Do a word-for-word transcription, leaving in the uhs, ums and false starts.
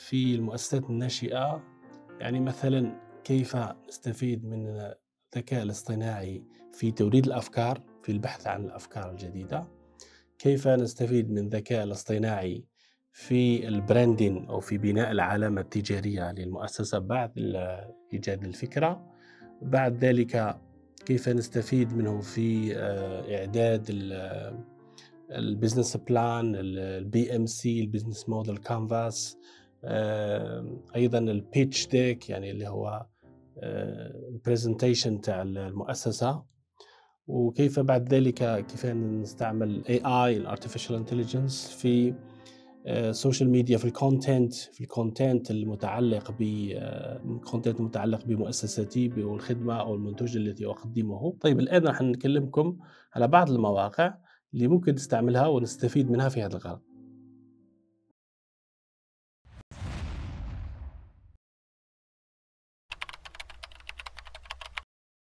في المؤسسات الناشئة، يعني مثلًا كيف نستفيد من الذكاء الاصطناعي في توليد الأفكار، في البحث عن الأفكار الجديدة، كيف نستفيد من الذكاء الاصطناعي في الbranding أو في بناء العلامة التجارية للمؤسسة بعد ال إيجاد الفكرة، بعد ذلك كيف نستفيد منه في آآ إعداد ال الbusiness plan ال البي إم سي الbusiness model canvas، آمم، أيضًا الpitch deck يعني اللي هو آآ الpresentation تاع ال المؤسسة، وكيف بعد ذلك كيف نستعمل إيه آي الartificial intelligence في آآ social media في الcontent في الcontent المتعلق ب آآ الcontent المتعلق بمؤسستي ب والخدمة أو المنتوج الذي أقدمه. طيب الآن راح نكلمكم على بعض المواقع اللي ممكن نستعملها ونستفيد منها في هذا الغرض.